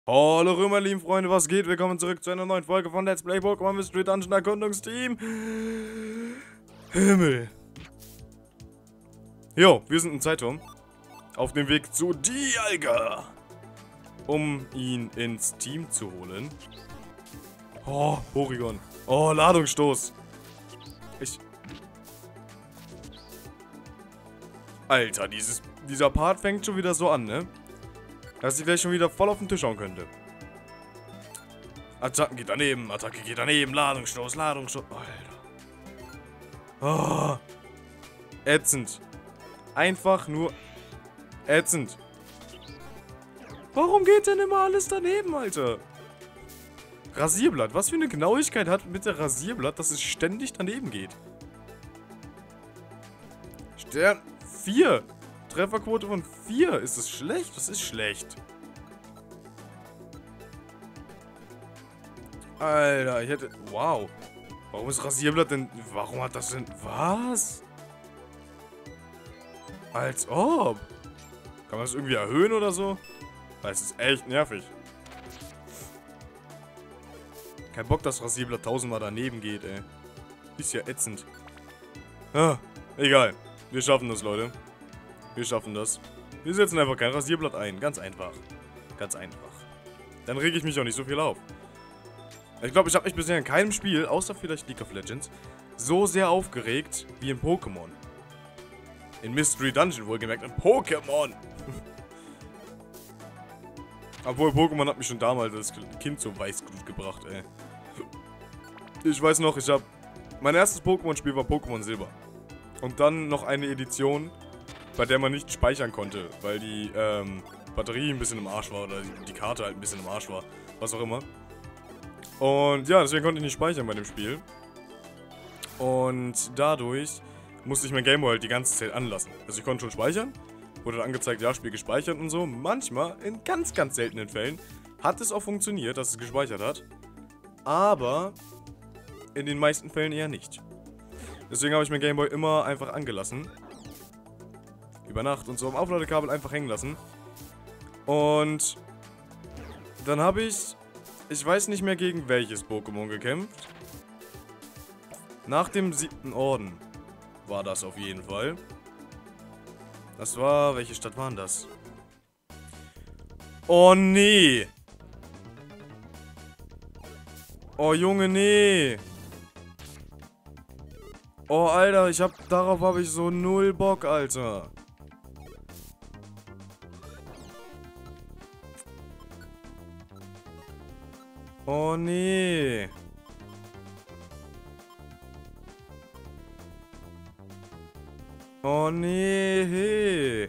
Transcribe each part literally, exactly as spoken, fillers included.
Hallo Römer, lieben Freunde, was geht? Willkommen zurück zu einer neuen Folge von Let's Play Pokémon Mystery Dungeon Erkundungsteam. Himmel. Jo, wir sind im Zeitturm. Auf dem Weg zu Dialga. Um ihn ins Team zu holen. Oh, Porygon. Oh, Ladungsstoß. Ich... Alter, dieses, dieser Part fängt schon wieder so an, ne? Dass ich gleich schon wieder voll auf den Tisch hauen könnte. Attacken geht daneben, Attacke geht daneben, Ladungsstoß, Ladungsstoß. Alter. Oh. Ätzend. Einfach nur ätzend. Warum geht denn immer alles daneben, Alter? Rasierblatt. Was für eine Genauigkeit hat bitte Rasierblatt, dass es ständig daneben geht? Stern vier. Trefferquote von vier. Ist das schlecht? Das ist schlecht. Alter, ich hätte... Wow. Warum ist Rasierblatt denn... Warum hat das denn... Was? Als ob. Kann man das irgendwie erhöhen oder so? Weil es ist echt nervig. Kein Bock, dass Rasierblatt tausendmal daneben geht, ey. Ist ja ätzend. Ah, egal. Wir schaffen das, Leute. Wir schaffen das. Wir setzen einfach kein Rasierblatt ein. Ganz einfach. Ganz einfach. Dann rege ich mich auch nicht so viel auf. Ich glaube, ich habe mich bisher in keinem Spiel, außer vielleicht League of Legends, so sehr aufgeregt wie in Pokémon. In Mystery Dungeon wohlgemerkt. In Pokémon! Obwohl, Pokémon hat mich schon damals als Kind zur Weißglut gebracht, ey. Ich weiß noch, ich habe... Mein erstes Pokémon-Spiel war Pokémon Silber. Und dann noch eine Edition, bei der man nicht speichern konnte, weil die ähm, Batterie ein bisschen im Arsch war oder die, die Karte halt ein bisschen im Arsch war. Was auch immer. Und ja, deswegen konnte ich nicht speichern bei dem Spiel. Und dadurch musste ich mein Gameboy halt die ganze Zeit anlassen. Also ich konnte schon speichern, wurde dann angezeigt, ja, Spiel gespeichert und so. Manchmal, in ganz, ganz seltenen Fällen, hat es auch funktioniert, dass es gespeichert hat. Aber in den meisten Fällen eher nicht. Deswegen habe ich mein Gameboy immer einfach angelassen. Über Nacht und so am Aufladekabel einfach hängen lassen. Und dann habe ich, ich weiß nicht mehr gegen welches Pokémon gekämpft. Nach dem siebten Orden war das auf jeden Fall. Das war, welche Stadt war denn das? Oh nee. Oh Junge, nee. Oh Alter, ich hab, darauf habe ich so null Bock, Alter. Oh nee. Oh nee.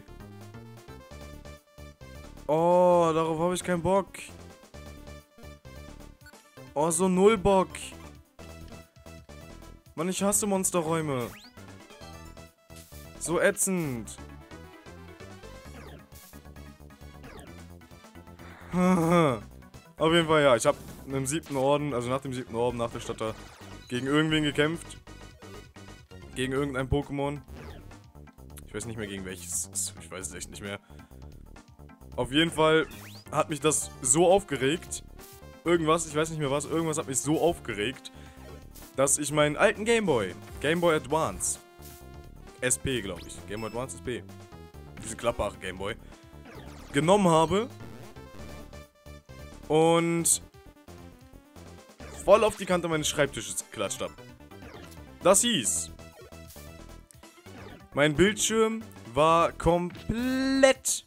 Oh, darauf habe ich keinen Bock. Oh, so null Bock. Mann, ich hasse Monsterräume. So ätzend. Auf jeden Fall, ja. Ich habe im siebten Orden, also nach dem siebten Orden, nach der Stadt da, gegen irgendwen gekämpft. Gegen irgendein Pokémon. Ich weiß nicht mehr gegen welches. Ich weiß es echt nicht mehr. Auf jeden Fall hat mich das so aufgeregt. Irgendwas, ich weiß nicht mehr was, irgendwas hat mich so aufgeregt, dass ich meinen alten Gameboy, Gameboy Advance, S P glaube ich, Gameboy Advance S P, diesen klappbaren Gameboy, genommen habe und voll auf die Kante meines Schreibtisches geklatscht habe. Das hieß, mein Bildschirm war komplett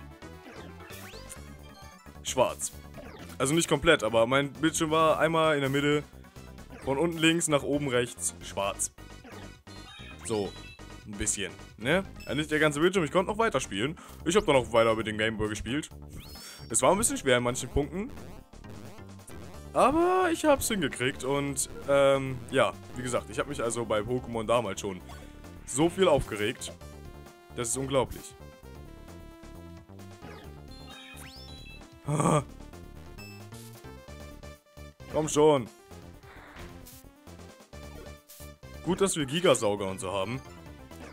schwarz. Also nicht komplett, aber mein Bildschirm war einmal in der Mitte, von unten links nach oben rechts, schwarz. So, ein bisschen, ne? Ja, nicht der ganze Bildschirm, ich konnte noch weiterspielen. Ich habe dann auch weiter mit dem Gameboy gespielt. Es war ein bisschen schwer in manchen Punkten. Aber ich habe es hingekriegt und, ähm, ja, wie gesagt, ich habe mich also bei Pokémon damals schon so viel aufgeregt. Das ist unglaublich. Ah. Komm schon. Gut, dass wir Gigasauger und so haben.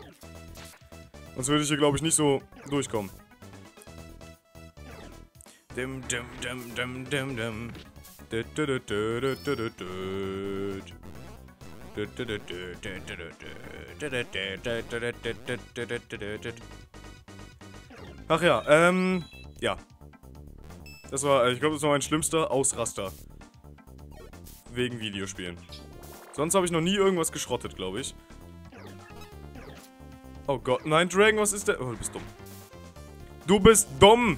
Sonst würde ich hier, glaube ich, nicht so durchkommen. Dim, dim, dim, dim, dim, dim. Ach ja, ähm, ja. Das war, ich glaube, das war mein schlimmster Ausraster. Wegen Videospielen. Sonst habe ich noch nie irgendwas geschrottet, glaube ich. Oh Gott, nein, Dragon, was ist der? Oh, du bist dumm. Du bist dumm!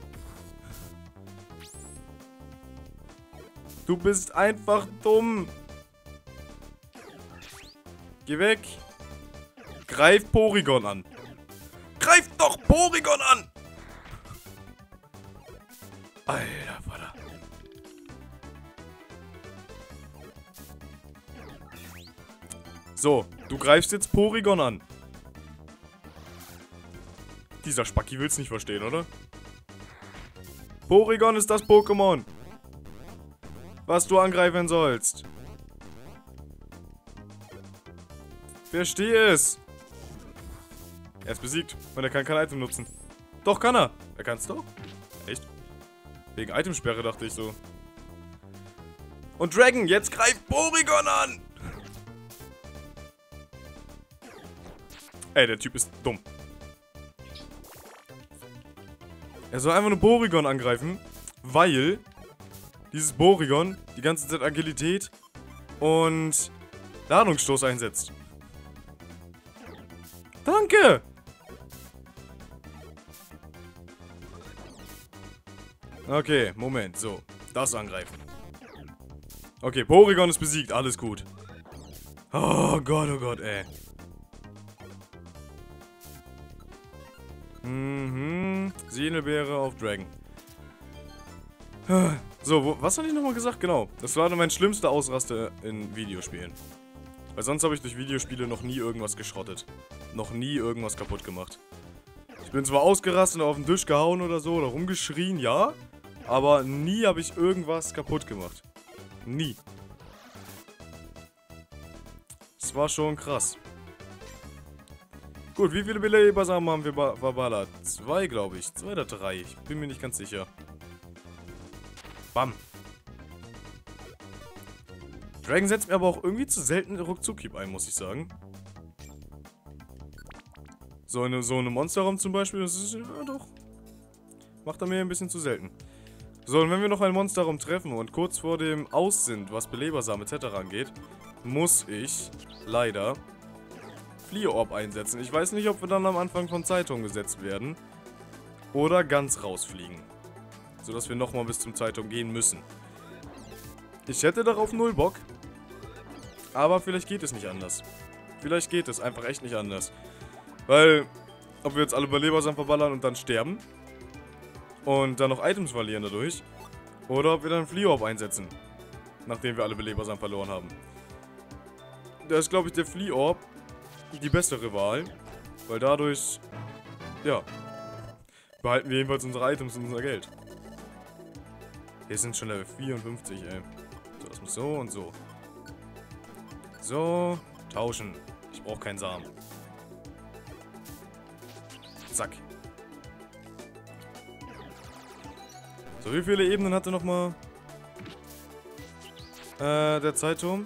Du bist einfach dumm! Geh weg! Greif Porygon an! Greif doch Porygon an! Alter Vater. So, du greifst jetzt Porygon an. Dieser Spacki will's nicht verstehen, oder? Porygon ist das Pokémon, was du angreifen sollst. Verstehe es. Er ist besiegt und er kann kein Item nutzen. Doch, kann er. Er kann's doch. Echt? Wegen Itemsperre dachte ich so. Und Dragon, jetzt greift Porygon an! Ey, der Typ ist dumm. Er soll einfach nur Porygon angreifen, weil dieses Porygon die ganze Zeit Agilität und Ladungsstoß einsetzt. Danke! Okay, Moment, so. Das angreifen. Okay, Porygon ist besiegt, alles gut. Oh Gott, oh Gott, ey. Mhm, Seelenbeere auf Dragon. So, wo, was hatte ich nochmal gesagt? Genau, das war mein schlimmster Ausraster in Videospielen. Weil sonst habe ich durch Videospiele noch nie irgendwas geschrottet. Noch nie irgendwas kaputt gemacht. Ich bin zwar ausgerastet und auf den Tisch gehauen oder so, oder rumgeschrien, ja. Aber nie habe ich irgendwas kaputt gemacht. Nie. Das war schon krass. Gut, wie viele Belebersamen haben wir verballert? Zwei, glaube ich. Zwei oder drei. Ich bin mir nicht ganz sicher. Bam. Dragon setzt mir aber auch irgendwie zu selten Ruckzuck-Hieb ein, muss ich sagen. So eine, so eine Monsterraum zum Beispiel, das ist, ja doch. Macht er mir ein bisschen zu selten. So, und wenn wir noch einen Monsterraum treffen und kurz vor dem Aus sind, was Belebersamen et cetera angeht, muss ich leider Flieorb einsetzen. Ich weiß nicht, ob wir dann am Anfang von Zeitung gesetzt werden oder ganz rausfliegen. Sodass wir nochmal bis zum Zeitung gehen müssen. Ich hätte darauf null Bock, aber vielleicht geht es nicht anders. Vielleicht geht es einfach echt nicht anders. Weil, ob wir jetzt alle Belebersamen verballern und dann sterben und dann noch Items verlieren dadurch, oder ob wir dann Flieorb einsetzen, nachdem wir alle Belebersamen verloren haben. Da ist, glaube ich, der Flieorb die bessere Wahl, weil dadurch, ja, behalten wir jedenfalls unsere Items und unser Geld. Wir sind schon Level vierundfünfzig, ey. So, das muss so und so. So, tauschen. Ich brauche keinen Samen. Zack. So, wie viele Ebenen hatte nochmal äh, der Zeitturm?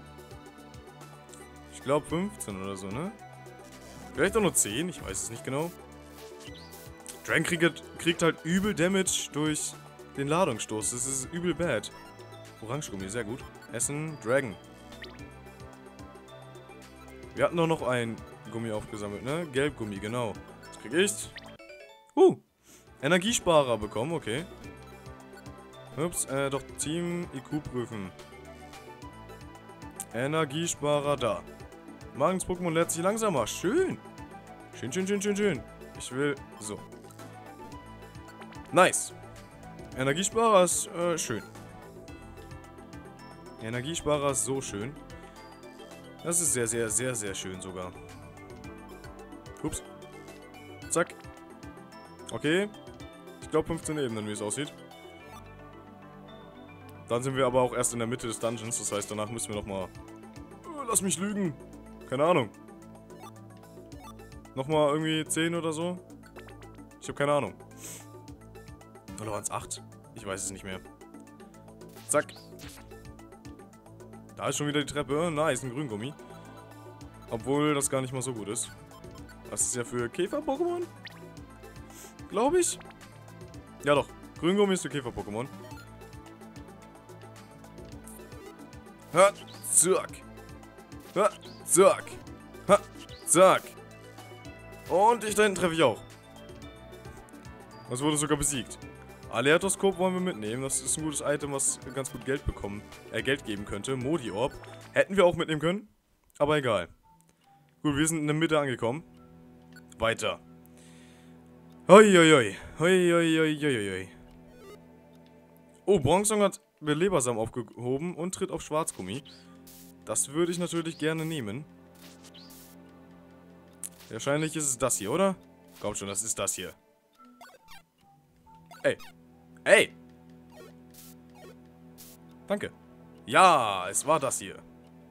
Ich glaube fünfzehn oder so, ne? Vielleicht auch nur zehn, ich weiß es nicht genau. Dragon kriegt, kriegt halt übel Damage durch den Ladungsstoß. Das ist übel bad. Orangegummi, sehr gut. Essen, Dragon. Wir hatten doch noch ein Gummi aufgesammelt, ne? Gelbgummi, genau. Was krieg ich? Uh, Energiesparer bekommen, okay. Ups, äh, doch Team I Q prüfen. Energiesparer da. Magens Pokémon lädt sich langsamer. Schön. Schön, schön, schön, schön, schön. Ich will so. Nice. Energiesparer ist äh, schön. Energiesparer ist so schön. Das ist sehr, sehr, sehr, sehr schön sogar. Ups. Zack. Okay. Ich glaube fünfzehn Ebenen, wie es aussieht. Dann sind wir aber auch erst in der Mitte des Dungeons. Das heißt, danach müssen wir nochmal... Oh, lass mich lügen. Keine Ahnung. Nochmal irgendwie zehn oder so. Ich habe keine Ahnung. Oder waren es acht? Ich weiß es nicht mehr. Zack. Da ist schon wieder die Treppe. Nice, ein Grüngummi. Obwohl das gar nicht mal so gut ist. Das ist ja für Käfer-Pokémon? Glaube ich. Ja doch. Grüngummi ist für Käfer-Pokémon. Ha, zack. Ha, zack. Ha, zack. Und ich da hinten treffe ich auch. Das wurde sogar besiegt. Aleatoskop wollen wir mitnehmen. Das ist ein gutes Item, was ganz gut Geld bekommen, äh, Geld geben könnte. Modi-Orb. Hätten wir auch mitnehmen können. Aber egal. Gut, wir sind in der Mitte angekommen. Weiter. Hoi, hoi, hoi. Hoi, hoi, hoi, hoi, hoi. Oh, Bronzong hat Belebersam aufgehoben und tritt auf Schwarzgummi. Das würde ich natürlich gerne nehmen. Wahrscheinlich ist es das hier, oder? Kommt schon, das ist das hier. Ey. Ey! Danke. Ja, es war das hier.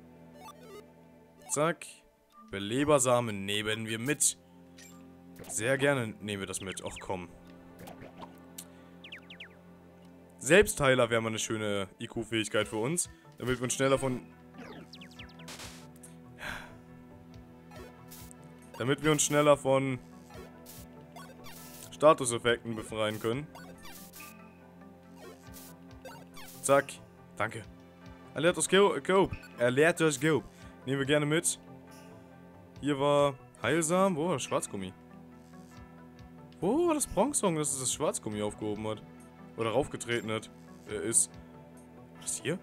Zack. Belebersamen nehmen wir mit. Sehr gerne nehmen wir das mit. Ach komm. Selbstheiler wäre mal eine schöne I Q-Fähigkeit für uns. Damit wir uns schneller von... Damit wir uns schneller von Statuseffekten befreien können. Zack. Danke. Aleatoskop. Aleatoskop. Nehmen wir gerne mit. Hier war Heilsam. Wo war das Schwarzgummi? Wo war das Bronzong, dass es das Schwarzgummi aufgehoben hat? Oder raufgetreten hat. Er ist... Was hier?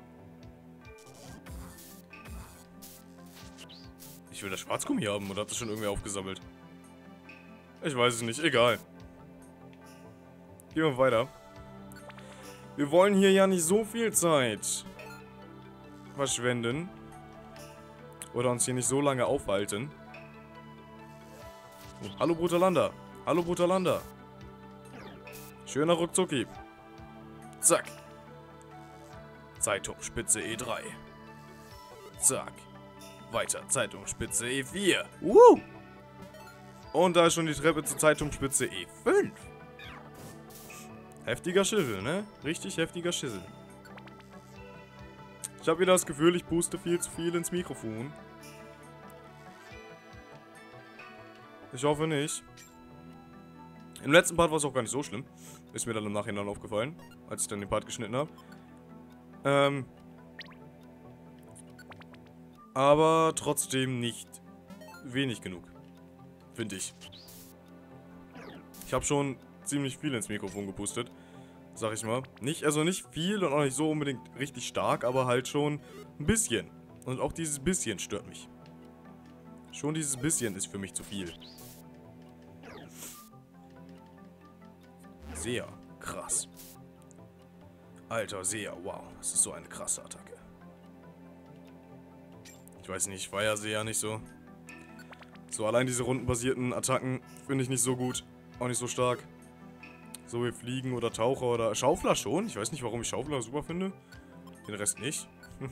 Ich will das Schwarzgummi haben. Oder hat das schon irgendwer aufgesammelt? Ich weiß es nicht. Egal. Gehen wir weiter. Wir wollen hier ja nicht so viel Zeit verschwenden. Oder uns hier nicht so lange aufhalten. Oh, hallo Brutalanda. Hallo Brutalanda. Schöner Ruckzucki. Zack. Zeitungsspitze E drei. Zack. Weiter. Zeitungsspitze E vier. Woo! Und da ist schon die Treppe zur Zeitungsspitze E fünf. Heftiger Schissel, ne? Richtig heftiger Schissel. Ich habe wieder das Gefühl, ich puste viel zu viel ins Mikrofon. Ich hoffe nicht. Im letzten Part war es auch gar nicht so schlimm. Ist mir dann im Nachhinein aufgefallen, als ich dann den Part geschnitten habe. Ähm. Aber trotzdem nicht wenig genug. Finde ich. Ich habe schon ziemlich viel ins Mikrofon gepustet. Sag ich mal. Nicht, also nicht viel und auch nicht so unbedingt richtig stark, aber halt schon ein bisschen. Und auch dieses bisschen stört mich. Schon dieses bisschen ist für mich zu viel. Sehr krass. Alter, sehr, wow. Das ist so eine krasse Attacke. Ich weiß nicht, ich feiere sie ja nicht so. So, allein diese rundenbasierten Attacken finde ich nicht so gut. Auch nicht so stark. So wie Fliegen oder Taucher oder Schaufler schon. Ich weiß nicht, warum ich Schaufler super finde. Den Rest nicht. Hm.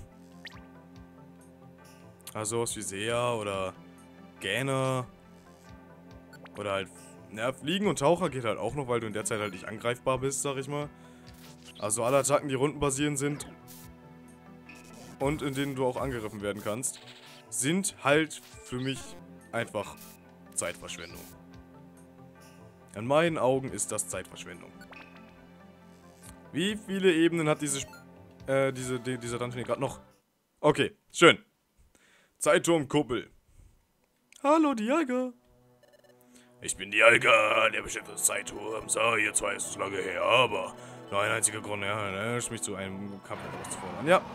Also was wie Sea oder Gähner. Oder halt... Ja, Fliegen und Taucher geht halt auch noch, weil du in der Zeit halt nicht angreifbar bist, sag ich mal. Also alle Attacken, die rundenbasierend sind und in denen du auch angegriffen werden kannst, sind halt für mich einfach Zeitverschwendung. In meinen Augen ist das Zeitverschwendung. Wie viele Ebenen hat diese, äh, diese, die, dieser Dungeon gerade noch? Okay, schön. Zeitturmkuppel. Hallo, Dialga. Ich bin Dialga, der Besitzer des Zeitturms. So, ihr zwei ist es lange her, aber nur ein einziger Grund, ja, ne, mich zu einem Kampf zu fordern. Ja.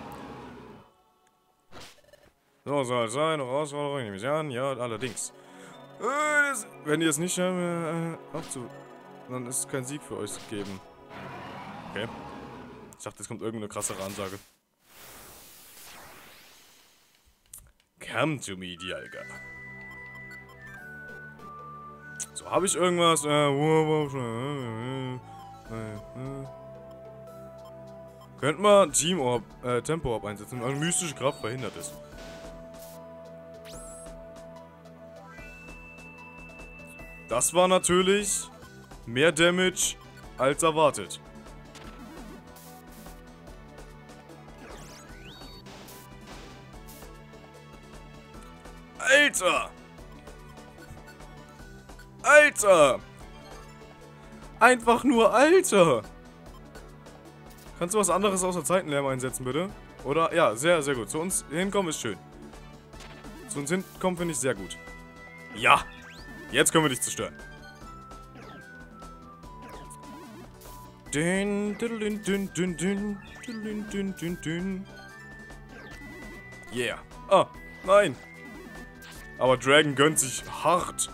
So soll es sein, Herausforderung, nehme ich an, ja, allerdings. Äh, das, wenn ihr es nicht schaffen, äh, aufzu... Dann ist es kein Sieg für euch gegeben. Okay. Ich dachte, es kommt irgendeine krassere Ansage. Come to me, Dialga. So, habe ich irgendwas? Äh, Könnte man Team Orb, äh, Tempo Orb einsetzen, weil mystische Kraft verhindert ist. Das war natürlich mehr Damage als erwartet. Alter! Alter! Einfach nur Alter! Kannst du was anderes außer Zeitenlärm einsetzen, bitte? Oder? Ja, sehr, sehr gut. Zu uns hinkommen ist schön. Zu uns hinkommen finde ich sehr gut. Ja! Jetzt können wir dich zerstören. Dün, dün, dün, dün, dün, dün, dün, dün, dün. Yeah. Ah, nein. Aber Dragon gönnt sich hart.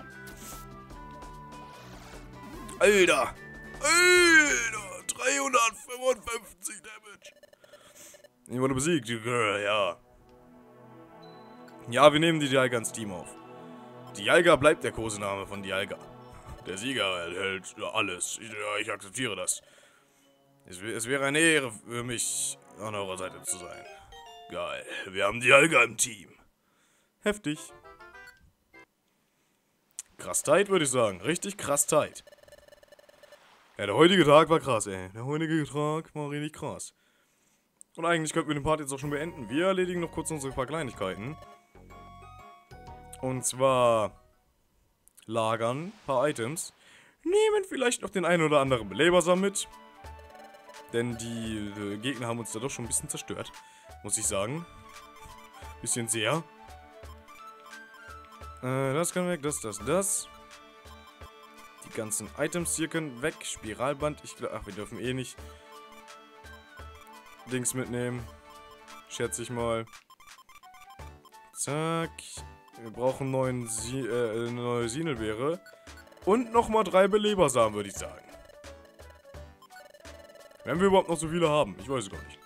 Alter. Alter. dreihundertfünfundfünfzig Damage. Ich wurde besiegt. Ja. Ja, wir nehmen die Dialga ins Team auf. Dialga bleibt der Kosename von Dialga. Der Sieger erhält alles. Ich, ja, ich akzeptiere das. Es, es wäre eine Ehre für mich, an eurer Seite zu sein. Geil. Wir haben Dialga im Team. Heftig. Krass tight, würde ich sagen. Richtig krass tight. Ja, der heutige Tag war krass, ey. Der heutige Tag war richtig krass. Und eigentlich könnten wir den Part jetzt auch schon beenden. Wir erledigen noch kurz unsere paar Kleinigkeiten. Und zwar lagern ein paar Items. Nehmen vielleicht noch den einen oder anderen Belebersamen mit. Denn die äh, Gegner haben uns da doch schon ein bisschen zerstört. Muss ich sagen. Bisschen sehr. Äh, das kann weg, das, das, das. Die ganzen Items hier können weg. Spiralband. Ich glaube, ach, wir dürfen eh nicht Dings mitnehmen. Schätze ich mal. Zack. Wir brauchen neuen Sie äh, eine neue Sinelbeere. Und nochmal drei Belebersamen, würde ich sagen. Wenn wir überhaupt noch so viele haben. Ich weiß es gar nicht.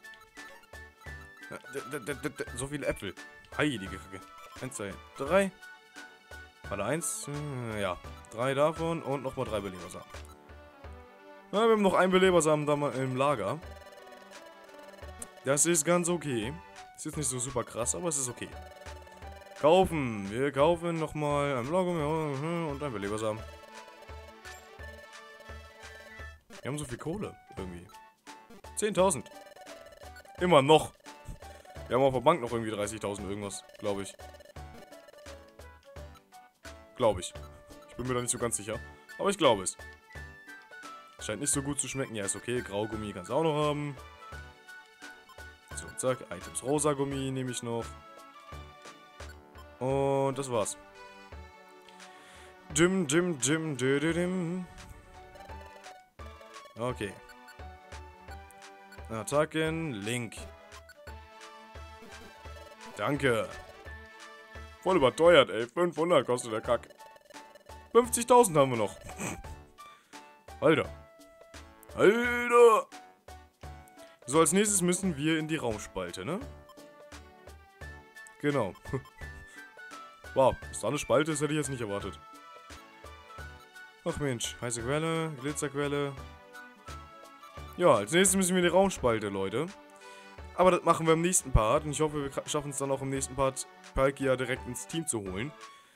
So viele Äpfel. Heilige Kacke. Eins, zwei, drei. Warte, eins. Ja. Drei davon und nochmal drei Belebersamen. Ja, wir haben noch einen Belebersamen da mal im Lager. Das ist ganz okay. Ist jetzt nicht so super krass, aber es ist okay. Kaufen. Wir kaufen nochmal ein Lager und ein Belebersamen. Wir haben so viel Kohle. Irgendwie. zehntausend. Immer noch. Wir haben auf der Bank noch irgendwie dreißigtausend irgendwas, glaube ich. Glaube ich. Ich bin mir da nicht so ganz sicher. Aber ich glaube es. Scheint nicht so gut zu schmecken. Ja, ist okay. Graugummi kannst du auch noch haben. So, zack. Items rosa Gummi nehme ich noch. Und das war's. Dim, dim, dim, dim, dim. Okay. Attacken, Link. Danke. Voll überteuert, ey. fünfhundert kostet der Kack. fünfzigtausend haben wir noch. Alter. Alter. So, als nächstes müssen wir in die Raumspalte, ne? Genau. Wow, dass da eine Spalte ist, hätte ich jetzt nicht erwartet. Ach Mensch, heiße Quelle, Glitzerquelle. Ja, als nächstes müssen wir in die Raumspalte, Leute. Aber das machen wir im nächsten Part. Und ich hoffe, wir schaffen es dann auch im nächsten Part, Palkia direkt ins Team zu holen.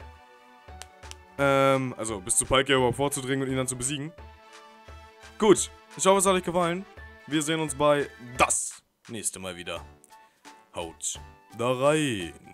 Ähm, also bis zu Palkia überhaupt vorzudringen und ihn dann zu besiegen. Gut, ich hoffe, es hat euch gefallen. Wir sehen uns bei das nächste Mal wieder. Haut da rein.